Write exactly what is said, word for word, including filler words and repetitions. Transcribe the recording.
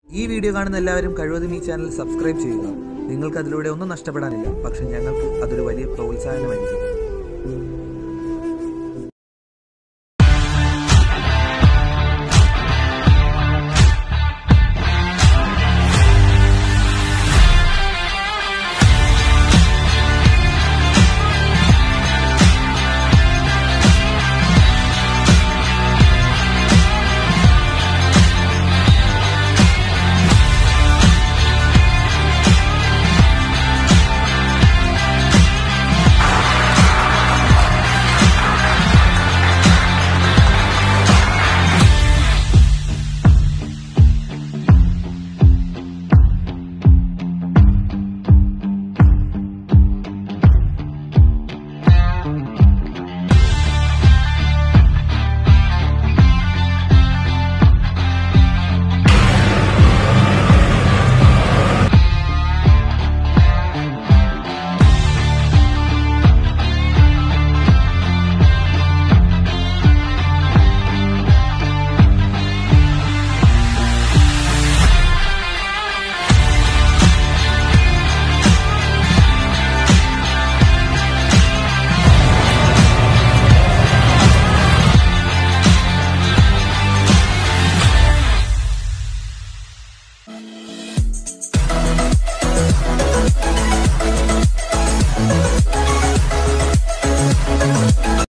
ഈ വീഡിയോ കാണുന്ന എല്ലാവരും കഴിവതും ഈ ചാനൽ സബ്സ്ക്രൈബ് ചെയ്യുക. നിങ്ങൾക്ക് അതിലൂടെ ഒന്നും നഷ്ടപ്പെടാനില്ല, പക്ഷെ ഞങ്ങൾക്ക് അതൊരു വലിയ പ്രോത്സാഹനമായിരിക്കും.